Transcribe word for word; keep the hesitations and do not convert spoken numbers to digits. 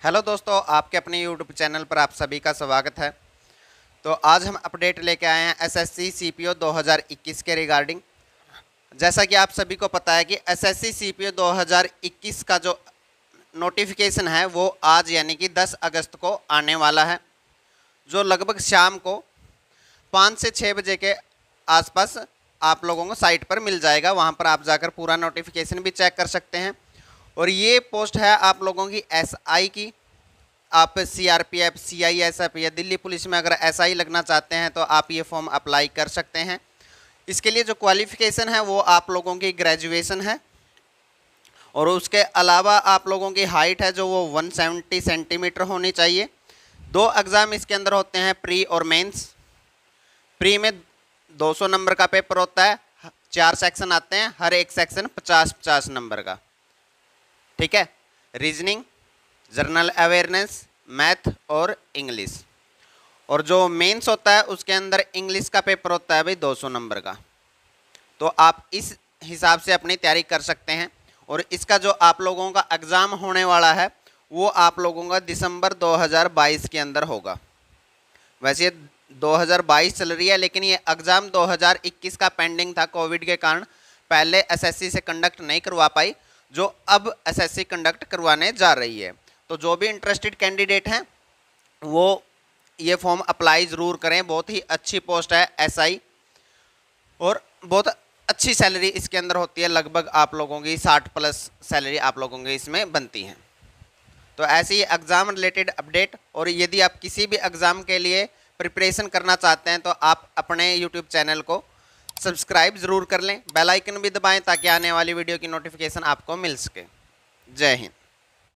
Hello दोस्तों, आपके अपने यूट्यूब चैनल पर आप सभी का स्वागत है। तो आज हम अपडेट लेके आए हैं एसएससी सीपीओ दो हज़ार इक्कीस के रिगार्डिंग। जैसा कि आप सभी को पता है कि एसएससी सीपीओ दो हज़ार इक्कीस का जो नोटिफिकेशन है वो आज यानी कि दस अगस्त को आने वाला है, जो लगभग शाम को पाँच से छः बजे के आसपास आप लोगों को साइट पर मिल जाएगा। वहाँ पर आप जाकर पूरा नोटिफिकेशन भी चेक कर सकते हैं। और ये पोस्ट है आप लोगों की एसआई की। आप सीआरपीएफ, सीआईएसएफ या दिल्ली पुलिस में अगर एसआई लगना चाहते हैं तो आप ये फॉर्म अप्लाई कर सकते हैं। इसके लिए जो क्वालिफ़िकेशन है वो आप लोगों की ग्रेजुएशन है, और उसके अलावा आप लोगों की हाइट है जो वो एक सौ सत्तर सेंटीमीटर होनी चाहिए। दो एग्ज़ाम इसके अंदर होते हैं, प्री और मेंस। प्री में दो सौ नंबर का पेपर होता है, चार सेक्शन आते हैं, हर एक सेक्शन पचास पचास नंबर का। ठीक है, रीजनिंग, जनरल अवेयरनेस, मैथ और इंग्लिश। और जो मेंस होता है उसके अंदर इंग्लिश का पेपर होता है भाई दो सौ नंबर का। तो आप इस हिसाब से अपनी तैयारी कर सकते हैं। और इसका जो आप लोगों का एग्ज़ाम होने वाला है वो आप लोगों का दिसंबर दो हज़ार बाईस के अंदर होगा। वैसे दो हज़ार बाईस चल रही है, लेकिन ये एग्ज़ाम दो हज़ार इक्कीस का पेंडिंग था कोविड के कारण, पहले एसएससी से कंडक्ट नहीं करवा पाई, जो अब एसएससी कंडक्ट करवाने जा रही है। तो जो भी इंटरेस्टेड कैंडिडेट हैं वो ये फॉर्म अप्लाई ज़रूर करें। बहुत ही अच्छी पोस्ट है एसआई, और बहुत अच्छी सैलरी इसके अंदर होती है। लगभग आप लोगों की साठ प्लस सैलरी आप लोगों की इसमें बनती है। तो ऐसी एग्ज़ाम रिलेटेड अपडेट, और यदि आप किसी भी एग्ज़ाम के लिए प्रिपरेशन करना चाहते हैं तो आप अपने यूट्यूब चैनल को सब्सक्राइब ज़रूर कर लें, बेल आइकन भी दबाएं ताकि आने वाली वीडियो की नोटिफिकेशन आपको मिल सके। जय हिंद।